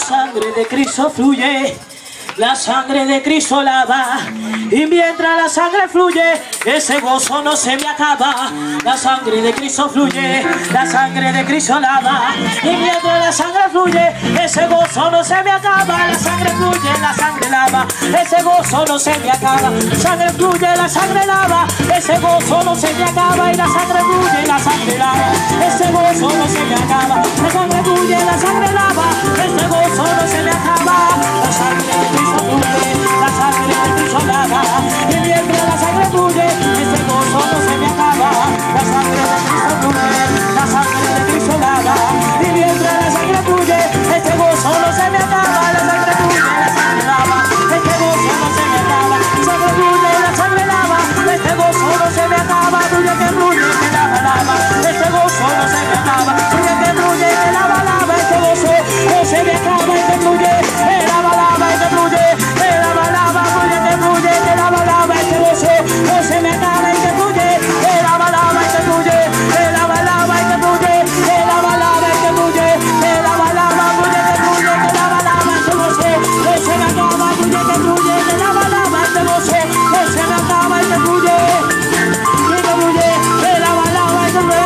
sangre de Cristo fluye, la sangre de Cristo lava, y mientras la sangre fluye, ese gozo no se me acaba. La sangre de Cristo fluye, la sangre de Cristo lava, y mientras la sangre fluye, ese gozo no se me acaba. La sangre fluye, la sangre lava, ese gozo no se me acaba. La sangre fluye, la sangre lava, ese gozo no se me acaba. Y la sangre fluye, la sangre lava, ese gozo no se me acaba. La sangre fluye, la sangre lava, ese gozo no se me acaba. La sangre de Cristo fluye, la sangre de Cristo lava, y mientras la sangre fluye, ese gozo no se me acaba. La sangre de Cristo fluye, la sangre de Cristo lava, y mientras la sangre fluye, ese gozo no se me acaba. La sangre fluye, la sangre lava, ese gozo no se me acaba. La sangre fluye, la sangre lava, ese gozo no se me acaba. Fluye, que lava, lava, ese gozo no se me acaba. Fluye, que lava, lava, ese gozo no se me acaba. Y que fluye, que lava, lava, y que fluye, que lava, lava, fluye, que lava, lava, ese gozo no se me acaba. Y que fluye, que lava, lava, y que fluye, que lava, lava, y que fluye, que lava, lava, y que fluye, que lava, lava, fluye, que lava, lava, ese gozo no se me acaba. Fluye, que lava, lava, ese gozo no se me acaba. Y que fluye, que lava, lava, y que fluye.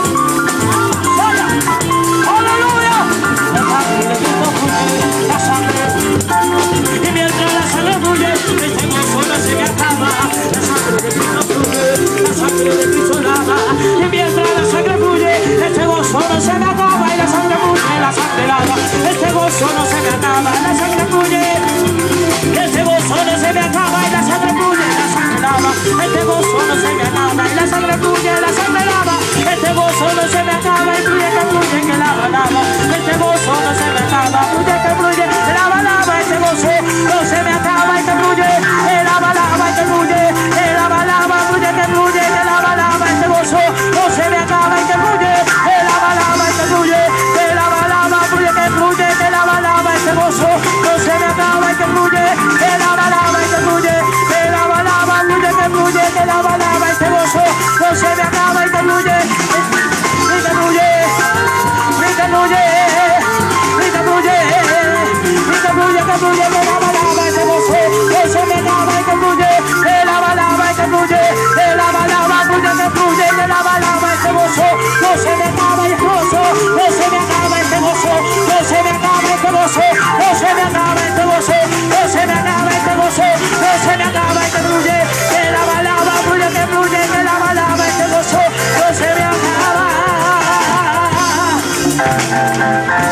¡Aleluya! La sangre de Cristo fluye, la sangre, y mientras la sangre fluye, ese gozo no se me acaba. La sangre de Cristo fluye, la sangre de Cristo lava, y mientras la sangre fluye, ese gozo no se me acaba. Y la sangre fluye, la sangre lava, ese gozo no se me acaba. La sangre fluye, ese gozo no se me acaba. Y la sangre fluye, la sangre lava, ese gozo no se me acaba. Y la sangre fluye, la sangre lava, ese gozo no se me acaba. Y fluye, que lava, lava, ese gozo no se me acaba. Fluye, que lava, lava, ese gozo no se me acaba. Y que fluye, que lava, lava, y que fluye, que lava, lava, fluye, que lava, lava, ese gozo no se me acaba. Y que fluye, que lava, lava, y que fluye, que lava, lava, fluye, que lava, lava, ese gozo no se me acaba. Y que fluye, que lava, lava, y que fluye, que lava, lava, fluye, que lava, lava, ese gozo no se me acaba. Y que fluye, y que fluye, y que fluye, y que fluye, y que fluye, que lava, lava, ese gozo no se me acaba. Y que fluye, que lava, lava, y que fluye, que lava, lava, fluye, que lava, lava, ese gozo no se me acaba. Y el gozo no se me acaba, ese gozo no se me acaba, ese gozo no se me acaba, ese gozo no se me acaba, ese gozo no se me acaba. Y que fluye, que lava, lava, fluye, que lava, lava, ese gozo no se me acaba.